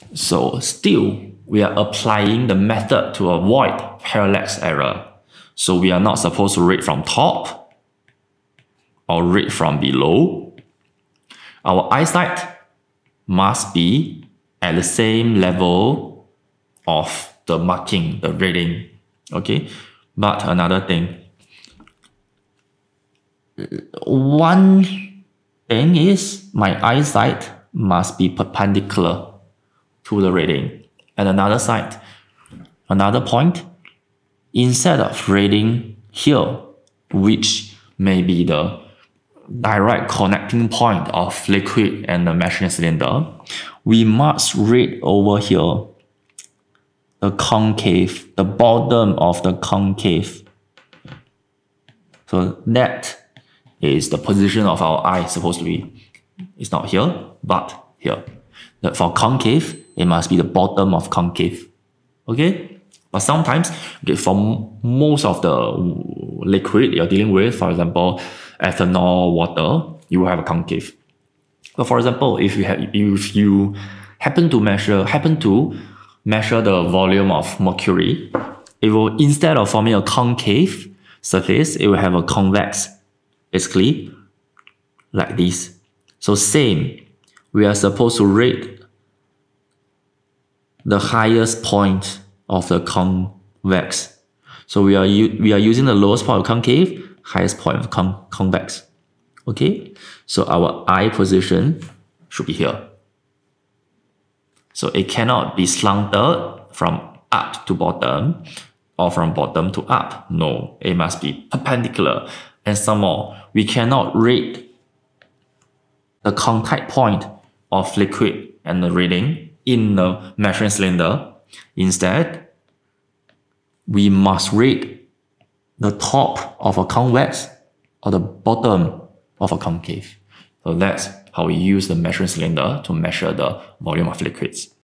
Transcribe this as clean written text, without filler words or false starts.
So still, we are applying the method to avoid parallax error. So we are not supposed to read from top or read from below. Our eyesight must be at the same level of the marking, the reading. Okay, but another thing, one thing is my eyesight must be perpendicular to the reading. And another point, instead of reading here, which may be the direct connecting point of liquid and the measuring cylinder, we must read over here the concave, the bottom of the concave. So that is the position of our eye supposed to be. It's not here, but here. That for concave, it must be the bottom of concave. Okay? But sometimes, okay, for most of the liquid you're dealing with, for example, ethanol, water, you will have a concave. But for example, if you happen to measure the volume of mercury, it will, instead of forming a concave surface, it will have a convex, basically like this. So same, we are supposed to rate the highest point of the convex. So we are using the lowest point of concave, highest point of convex. Okay, so our eye position should be here. So it cannot be slanted from up to bottom or from bottom to up. No, it must be perpendicular. And some more, we cannot rate the contact point of liquid and the reading in the measuring cylinder. Instead, we must rate the top of a convex or the bottom of a concave. So that's how we use the measuring cylinder to measure the volume of liquids.